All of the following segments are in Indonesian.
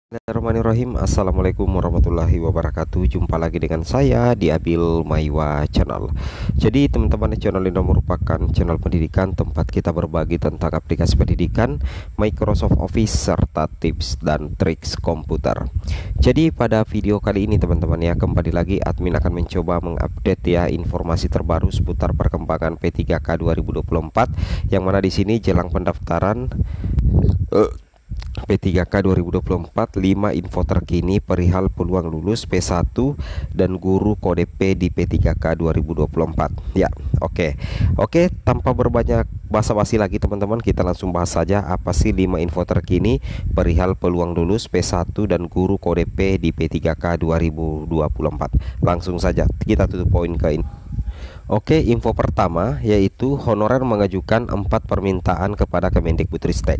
Bismillahirrahmanirrahim. Assalamualaikum warahmatullahi wabarakatuh. Jumpa lagi dengan saya di Abil Maiwa Channel. Jadi teman-teman, channel ini merupakan channel pendidikan tempat kita berbagi tentang aplikasi pendidikan, Microsoft Office, serta tips dan triks komputer. Jadi pada video kali ini teman-teman ya, kembali lagi admin akan mencoba mengupdate ya informasi terbaru seputar perkembangan P3K 2024, yang mana di sini jelang pendaftaran P3K 2024, 5 info terkini perihal peluang lulus P1 dan guru kode P di P3K 2024. Ya, oke, tanpa berbanyak basa-basi lagi teman-teman, kita langsung bahas saja apa sih 5 info terkini perihal peluang lulus P1 dan guru kode P di P3K 2024. Langsung saja kita tutup poin ke ini. Oke, info pertama yaitu honorer mengajukan 4 permintaan kepada Kemendikbudristek.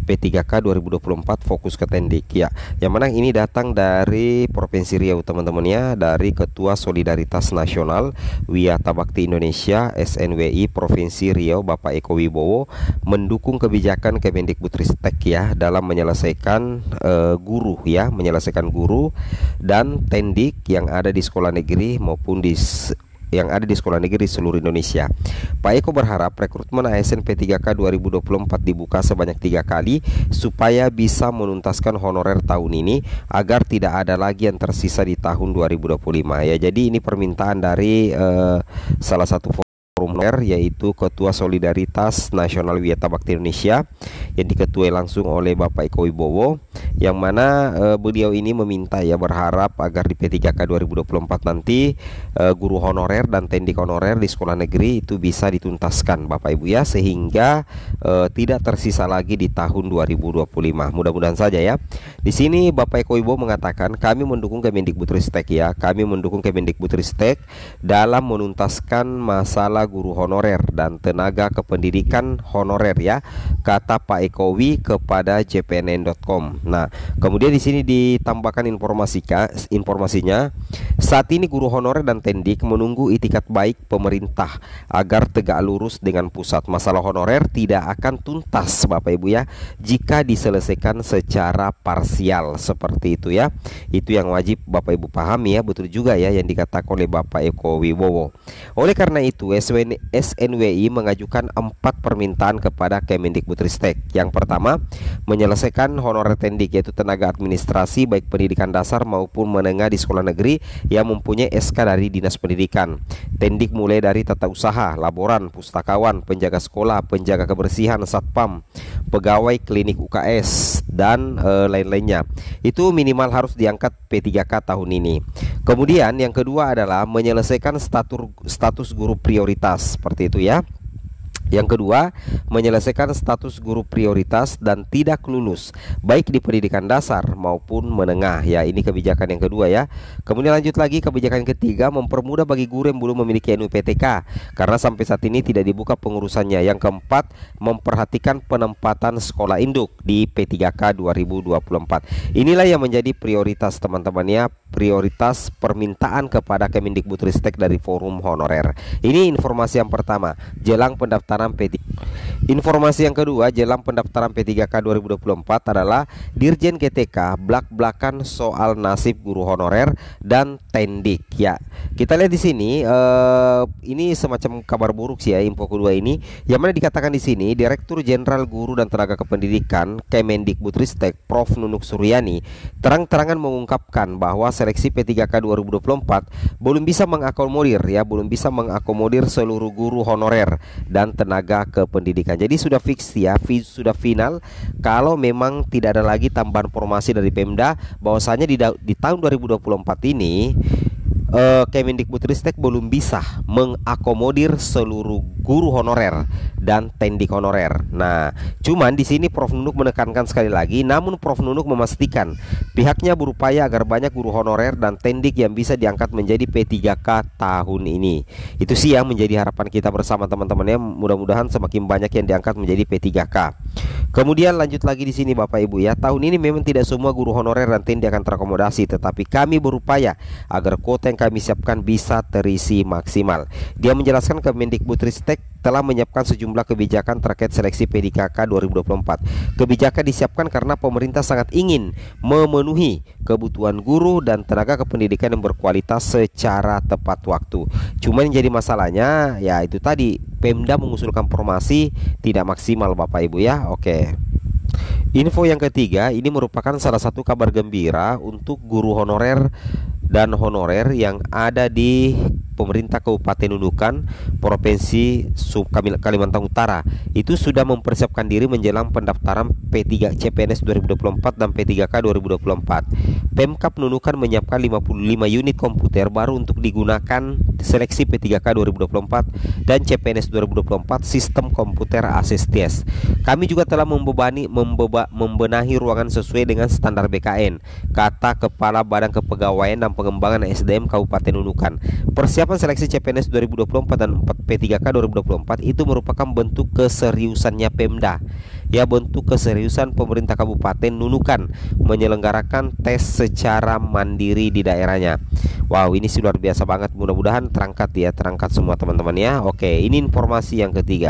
P3K 2024 fokus ke Tendik ya. Yang mana ini datang dari Provinsi Riau teman-teman ya, dari Ketua Solidaritas Nasional Wiyata Bakti Indonesia SNWI Provinsi Riau Bapak Eko Wibowo mendukung kebijakan Kemendikbudristek ya dalam menyelesaikan guru ya, menyelesaikan guru dan Tendik yang ada di sekolah negeri maupun yang ada di sekolah negeri di seluruh Indonesia. Pak Eko berharap rekrutmen ASN P3K 2024 dibuka sebanyak 3 kali supaya bisa menuntaskan honorer tahun ini agar tidak ada lagi yang tersisa di tahun 2025 ya. Jadi ini permintaan dari salah satu honorer yaitu Ketua Solidaritas Nasional Wiyata Bakti Indonesia yang diketuai langsung oleh Bapak Eko Wibowo, yang mana beliau ini meminta ya, berharap agar di P3K 2024 nanti guru honorer dan tendik honorer di sekolah negeri itu bisa dituntaskan Bapak Ibu ya, sehingga tidak tersisa lagi di tahun 2025. Mudah-mudahan saja ya. Di sini Bapak Eko Wibowo mengatakan kami mendukung Kemendikbudristek ya, kami mendukung Kemendikbudristek dalam menuntaskan masalah guru honorer dan tenaga kependidikan honorer ya, kata Pak Ekowi kepada jpnn.com. Nah, kemudian di sini ditambahkan informasinya, saat ini guru honorer dan tendik menunggu itikat baik pemerintah agar tegak lurus dengan pusat. Masalah honorer tidak akan tuntas Bapak Ibu ya jika diselesaikan secara parsial seperti itu ya. Itu yang wajib Bapak Ibu pahami ya, betul juga ya yang dikatakan oleh Bapak Eko Wibowo. Oleh karena itu SNWI mengajukan 4 permintaan kepada Kemendikbudristek. Yang pertama, menyelesaikan honorer tendik yaitu tenaga administrasi baik pendidikan dasar maupun menengah di sekolah negeri yang mempunyai SK dari Dinas Pendidikan. Tendik mulai dari tata usaha, laboran, pustakawan, penjaga sekolah, penjaga kebersihan, satpam, pegawai klinik UKS dan lain-lainnya. Itu minimal harus diangkat P3K tahun ini. Kemudian yang kedua adalah menyelesaikan status guru prioritas seperti itu ya. Yang kedua, menyelesaikan status guru prioritas dan tidak lulus baik di pendidikan dasar maupun menengah ya. Ini kebijakan yang kedua ya. Kemudian lanjut lagi, kebijakan ketiga, mempermudah bagi guru yang belum memiliki NUPTK karena sampai saat ini tidak dibuka pengurusannya. Yang keempat, memperhatikan penempatan sekolah induk di P3K 2024. Inilah yang menjadi prioritas teman-teman ya, prioritas permintaan kepada Kemendikbudristek dari forum honorer. Ini informasi yang pertama jelang pendaftaran P3. Informasi yang kedua jelang pendaftaran P3K 2024 adalah Dirjen GTK blak-blakan soal nasib guru honorer dan tendik ya. Kita lihat di sini ini semacam kabar buruk sih ya, info kedua ini, yang mana dikatakan di sini Direktur Jenderal Guru dan Tenaga Kependidikan Kemendikbudristek Prof Nunuk Suryani terang-terangan mengungkapkan bahwa seleksi P3K 2024 belum bisa mengakomodir ya, belum bisa mengakomodir seluruh guru honorer dan tenaga kependidikan. Jadi sudah fix ya, sudah final kalau memang tidak ada lagi tambahan formasi dari Pemda, bahwasanya di tahun 2024 ini Kemendikbudristek belum bisa mengakomodir seluruh guru honorer dan tendik honorer. Nah, cuman di sini Prof Nunuk menekankan sekali lagi, namun Prof Nunuk memastikan pihaknya berupaya agar banyak guru honorer dan tendik yang bisa diangkat menjadi P3K tahun ini. Itu sih yang menjadi harapan kita bersama teman-teman ya. Mudah-mudahan semakin banyak yang diangkat menjadi P3K. Kemudian lanjut lagi di sini Bapak Ibu ya. Tahun ini memang tidak semua guru honorer dan tendik akan terakomodasi, tetapi kami berupaya agar kuota yang kami siapkan bisa terisi maksimal. Dia menjelaskan Kemendikbudristek telah menyiapkan sejumlah sejumlah kebijakan terkait seleksi PDKK 2024. Kebijakan disiapkan karena pemerintah sangat ingin memenuhi kebutuhan guru dan tenaga kependidikan yang berkualitas secara tepat waktu. Cuman yang jadi masalahnya ya itu tadi, Pemda mengusulkan formasi tidak maksimal Bapak Ibu ya. Oke. Info yang ketiga, ini merupakan salah satu kabar gembira untuk guru honorer dan honorer yang ada di pemerintah Kabupaten Nunukan, Provinsi Kalimantan Utara. Itu sudah mempersiapkan diri menjelang pendaftaran P3 CPNS 2024 dan P3K 2024. Pemkab Nunukan menyiapkan 55 unit komputer baru untuk digunakan seleksi P3K 2024 dan CPNS 2024 sistem komputer ASIS. Kami juga telah membenahi ruangan sesuai dengan standar BKN, kata Kepala Badan Kepegawaian dan Pengembangan SDM Kabupaten Nunukan. Persiapan seleksi CPNS 2024 dan P3K 2024 itu merupakan bentuk keseriusannya Pemda. Ya, bentuk keseriusan pemerintah Kabupaten Nunukan menyelenggarakan tes secara mandiri di daerahnya. Wow, ini sih luar biasa banget. Mudah-mudahan terangkat ya, terangkat semua teman-teman ya. Oke, ini informasi yang ketiga.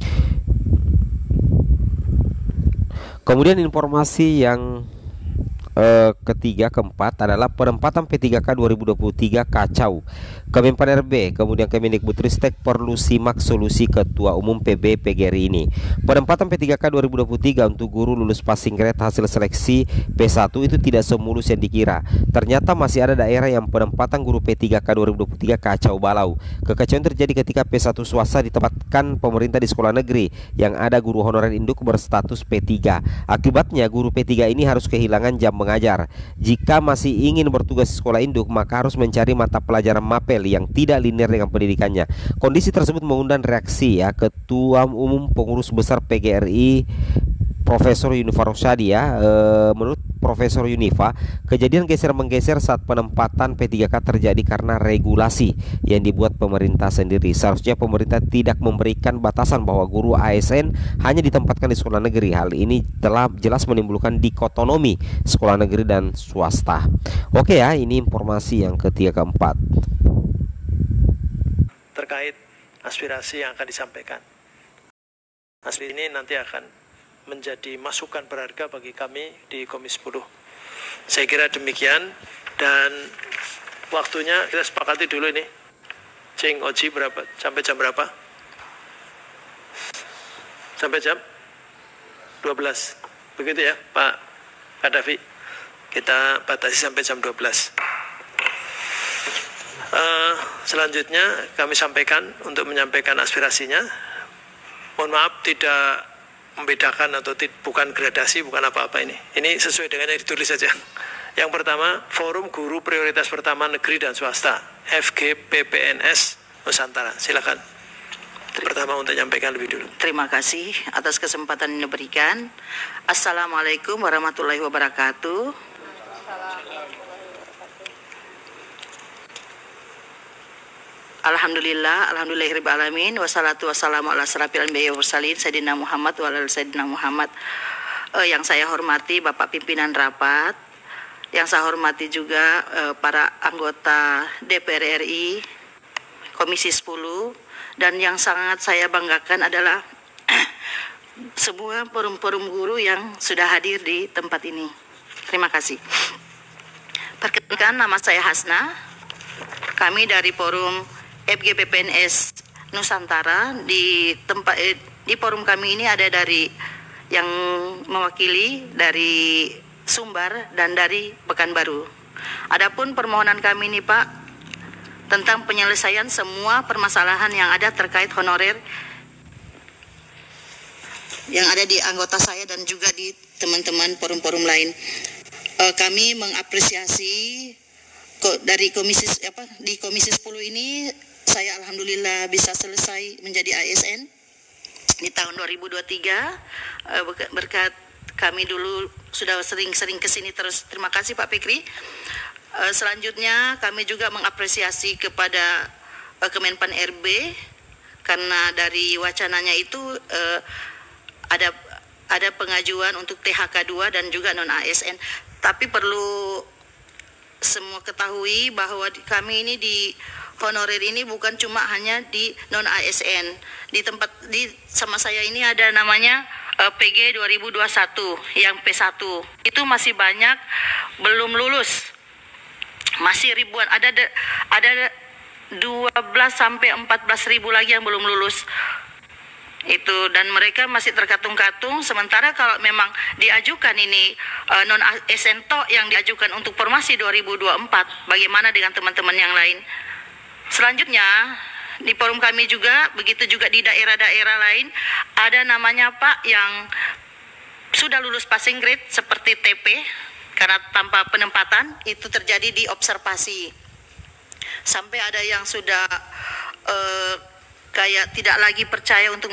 Kemudian informasi yang ketiga, keempat adalah penempatan P3K 2023 kacau. Kemenpan RB, kemudian Kemendikbudristek perlu simak solusi Ketua Umum PB PGRI ini. Penempatan P3K 2023 untuk guru lulus passing grade hasil seleksi P1 itu tidak semulus yang dikira. Ternyata masih ada daerah yang penempatan guru P3K 2023 kacau balau. Kekacauan terjadi ketika P1 swasta ditempatkan pemerintah di sekolah negeri yang ada guru honorer induk berstatus P3. Akibatnya guru P3 ini harus kehilangan jam mengajar. Jika masih ingin bertugas di sekolah induk, maka harus mencari mata pelajaran mapel yang tidak linear dengan pendidikannya. Kondisi tersebut mengundang reaksi ya Ketua Umum Pengurus Besar PGRI Profesor Yunifa Rosyadi ya. Menurut Profesor Yunifa, kejadian geser-menggeser saat penempatan P3K terjadi karena regulasi yang dibuat pemerintah sendiri. Seharusnya pemerintah tidak memberikan batasan bahwa guru ASN hanya ditempatkan di sekolah negeri. Hal ini telah jelas menimbulkan dikotomi sekolah negeri dan swasta. Oke ya, ini informasi yang ketiga, keempat terkait aspirasi yang akan disampaikan. Aspirasi ini nanti akan menjadi masukan berharga bagi kami di Komisi 10. Saya kira demikian, dan waktunya kita sepakati dulu ini. Cing Oji berapa? Sampai jam berapa? Sampai jam 12. Begitu ya, Pak Kadafi. Kita batasi sampai jam 12. Selanjutnya kami sampaikan untuk menyampaikan aspirasinya. Mohon maaf tidak membedakan atau bukan gradasi, bukan apa-apa ini. Ini sesuai dengan yang ditulis saja. Yang pertama, Forum Guru Prioritas Pertama Negeri dan Swasta, FGPPNS Nusantara. Silakan. Pertama untuk menyampaikan lebih dulu. Terima kasih atas kesempatan yang diberikan. Assalamualaikum warahmatullahi wabarakatuh. Alhamdulillahirrahmanirrahim. Wassalatu wassalamu ala asrafil anbiya'i wal mursalin Sayyidina Muhammad wa ala Sayyidina Muhammad. Yang saya hormati Bapak Pimpinan Rapat, yang saya hormati juga para anggota DPR RI Komisi 10, dan yang sangat saya banggakan adalah semua forum-forum guru yang sudah hadir di tempat ini. Terima kasih. Perkenalkan, nama saya Hasna. Kami dari Forum FGPPNS Nusantara. Di forum kami ini ada dari yang mewakili dari Sumbar dan dari Pekanbaru. Adapun permohonan kami ini Pak, tentang penyelesaian semua permasalahan yang ada terkait honorer yang ada di anggota saya dan juga di teman-teman forum-forum lain. Kami mengapresiasi dari di Komisi 10 ini, saya alhamdulillah bisa selesai menjadi ASN di tahun 2023 berkat kami dulu sudah sering-sering kesini terus. Terima kasih Pak Fikri. Selanjutnya kami juga mengapresiasi kepada Kemenpan RB karena dari wacananya itu ada pengajuan untuk THK 2 dan juga non ASN. Tapi perlu semua ketahui bahwa kami ini di honorer ini bukan cuma hanya di non ASN. Di sama saya ini ada namanya PG 2021 yang P1. Itu masih banyak belum lulus. Masih ribuan, ada 12 sampai 14 ribu lagi yang belum lulus. Itu, dan mereka masih terkatung-katung. Sementara kalau memang diajukan ini non ASN yang diajukan untuk formasi 2024, bagaimana dengan teman-teman yang lain? Selanjutnya di forum kami juga, begitu juga di daerah-daerah lain, ada namanya Pak yang sudah lulus passing grade seperti TP, karena tanpa penempatan itu terjadi di observasi. Sampai ada yang sudah kayak tidak lagi percaya untuk